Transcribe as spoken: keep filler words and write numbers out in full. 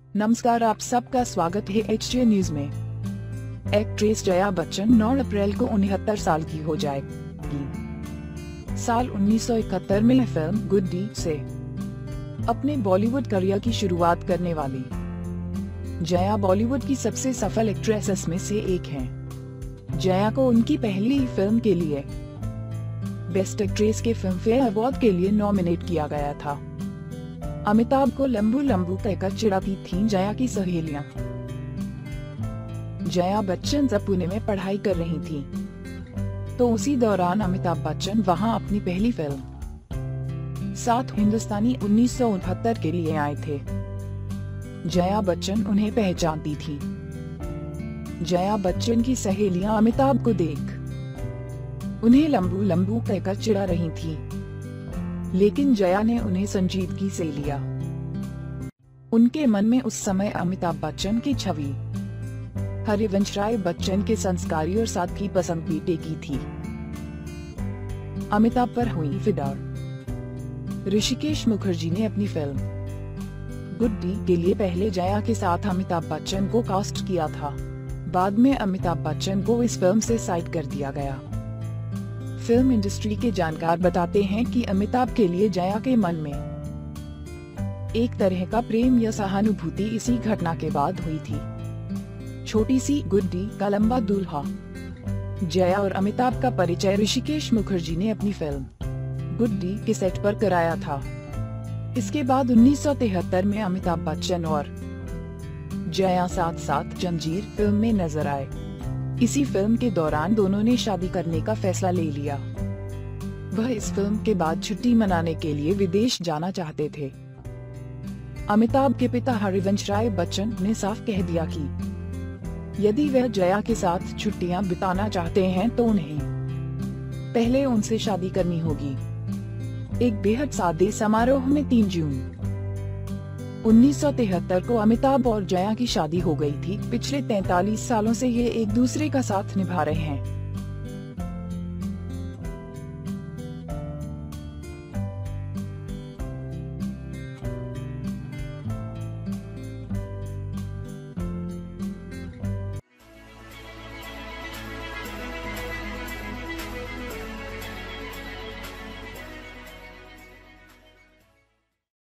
नमस्कार, आप सबका स्वागत है एच जे न्यूज में। एक्ट्रेस जया बच्चन नौ अप्रैल को उनहत्तर साल की हो जाएगी। साल उन्नीस सौ इकहत्तर में फिल्म गुड्डी से अपने बॉलीवुड करियर की शुरुआत करने वाली जया बॉलीवुड की सबसे सफल एक्ट्रेसेस में से एक हैं। जया को उनकी पहली फिल्म के लिए बेस्ट एक्ट्रेस के फिल्म फेयर अवार्ड के लिए नॉमिनेट किया गया था। अमिताभ को लंबू लंबू कहकर चिढ़ाती थीं जया की सहेलियां। जया बच्चन जब पुणे में पढ़ाई कर रही थीं, तो उसी दौरान अमिताभ बच्चन वहां अपनी पहली फिल्म सात हिंदुस्तानी उन्नीस सौ उनहत्तर के लिए आए थे। जया बच्चन उन्हें पहचानती थीं। जया बच्चन की सहेलियां अमिताभ को देख उन्हें लंबू लंबू कहकर चिढ़ा रही थीं, लेकिन जया ने उन्हें संजीदगी से लिया। उनके मन में उस समय अमिताभ बच्चन की छवि हरिवंश राय बच्चन के संस्कारी और सादगी पसंद की थी। अमिताभ पर हुई फिदा। ऋषिकेश मुखर्जी ने अपनी फिल्म गुड्डी के लिए पहले जया के साथ अमिताभ बच्चन को कास्ट किया था। बाद में अमिताभ बच्चन को इस फिल्म से साइड कर दिया गया। फिल्म इंडस्ट्री के जानकार बताते हैं कि अमिताभ के लिए जया के मन में एक तरह का प्रेम या सहानुभूति इसी घटना के बाद हुई थी। छोटी सी गुड्डी का लंबा दूल्हा। जया और अमिताभ का परिचय ऋषिकेश मुखर्जी ने अपनी फिल्म गुड्डी के सेट पर कराया था। इसके बाद उन्नीस सौ तिहत्तर में अमिताभ बच्चन और जया साथ साथ जंजीर फिल्म में नजर आए। इसी फिल्म के दौरान दोनों ने शादी करने का फैसला ले लिया। वह इस फिल्म के बाद छुट्टी मनाने के लिए विदेश जाना चाहते थे। अमिताभ के पिता हरिवंश राय बच्चन ने साफ कह दिया कि यदि वह जया के साथ छुट्टियां बिताना चाहते हैं तो उन्हें पहले उनसे शादी करनी होगी। एक बेहद सादे समारोह में तीन जून उन्नीस सौ तिहत्तर को अमिताभ और जया की शादी हो गई थी। पिछले तैंतालीस सालों से ये एक दूसरे का साथ निभा रहे हैं।